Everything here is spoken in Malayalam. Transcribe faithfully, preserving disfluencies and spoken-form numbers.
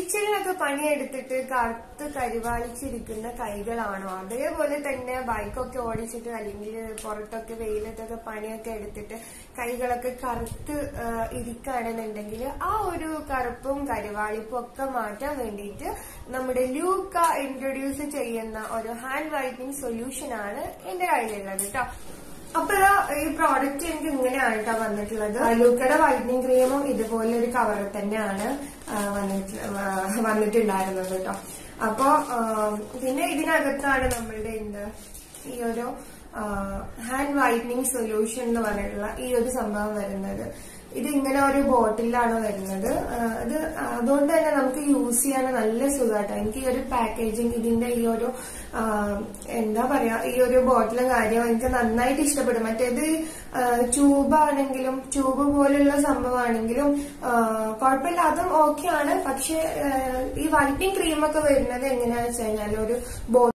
കിച്ചണിലൊക്കെ പണിയെടുത്തിട്ട് കറുത്ത് കരിവാളിച്ചിരിക്കുന്ന കൈകളാണോ, അതേപോലെ തന്നെ ബൈക്കൊക്കെ ഓടിച്ചിട്ട് അല്ലെങ്കിൽ പുറത്തൊക്കെ വെയിലത്തൊക്കെ പണിയൊക്കെ എടുത്തിട്ട് കൈകളൊക്കെ കറുത്ത് ഇരിക്കുകയാണെന്നുണ്ടെങ്കിൽ ആ ഒരു കറുപ്പും കരിവാളിപ്പും ഒക്കെ മാറ്റാൻ വേണ്ടിയിട്ട് നമ്മുടെ ലൂക്ക ഇൻട്രൊഡ്യൂസ് ചെയ്യുന്ന ഒരു ഹാൻഡ് വൈറ്റനിങ് സൊല്യൂഷൻ ആണ് എന്റെ കയ്യിലുള്ളത് കേട്ടോ. അപ്പൊ ഈ പ്രോഡക്റ്റ് എനിക്ക് ഇങ്ങനെയാണ് കേട്ടോ വന്നിട്ടുള്ളത്. ലൂക്കയുടെ വൈറ്റനിങ് ക്രീമും ഇതുപോലെ ഒരു കവറിൽ തന്നെയാണ് വന്നിട്ടുണ്ടായിരുന്നത് കേട്ടോ. അപ്പൊ പിന്നെ ഇതിനകത്താണ് നമ്മളുടെ എന്ത് ഈ ഒരു ഹാൻഡ് വൈറ്റനിങ് സൊല്യൂഷൻ എന്ന് പറഞ്ഞിട്ടുള്ള ഈ ഒരു സംഭവം വരുന്നത്. ഇത് ഇങ്ങനെ ഒരു ബോട്ടിലാണ് വരുന്നത്. അത് അതുകൊണ്ട് തന്നെ നമുക്ക് യൂസ് ചെയ്യാൻ നല്ല സുഖമായിട്ടോ. എനിക്ക് ഈ ഒരു പാക്കേജിങ്, ഇതിന്റെ ഈ ഒരു എന്താ പറയാ, ഈ ഒരു ബോട്ടിലും കാര്യം എനിക്ക് നന്നായിട്ട് ഇഷ്ടപ്പെടും. മറ്റേത് ട്യൂബാണെങ്കിലും ട്യൂബ് പോലുള്ള സംഭവമാണെങ്കിലും കുഴപ്പമില്ല, അതും ഓക്കെയാണ്. പക്ഷെ ഈ വൈറ്റനിങ് ക്രീമൊക്കെ വരുന്നത് എങ്ങനെയാണെന്ന് വെച്ച് കഴിഞ്ഞാൽ ഒരു ബോട്ടിൽ